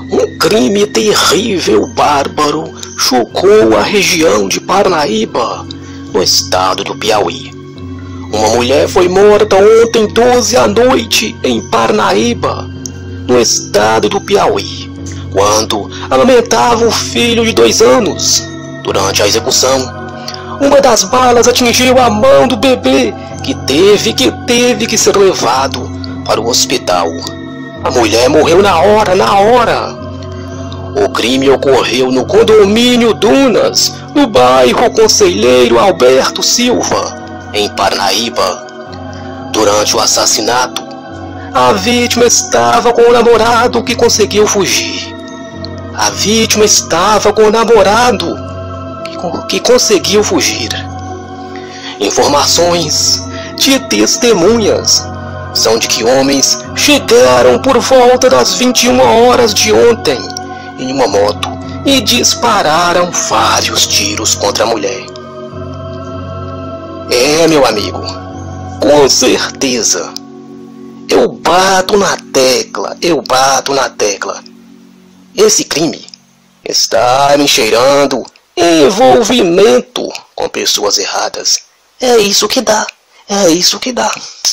Um crime terrível, bárbaro, chocou a região de Parnaíba, no estado do Piauí. Uma mulher foi morta ontem 12 à noite em Parnaíba, no estado do Piauí, quando amamentava o filho de 2 anos. Durante a execução, uma das balas atingiu a mão do bebê, que teve que ser levado para o hospital. A mulher morreu na hora. O crime ocorreu no condomínio Dunas, no bairro Conselheiro Alberto Silva, em Parnaíba. Durante o assassinato, a vítima estava com o namorado que conseguiu fugir. A vítima estava com o namorado que conseguiu fugir. Informações de testemunhas são de que homens chegaram por volta das 21 horas de ontem em uma moto e dispararam vários tiros contra a mulher. Meu amigo, com certeza, eu bato na tecla. Esse crime está me cheirando envolvimento com pessoas erradas. É isso que dá.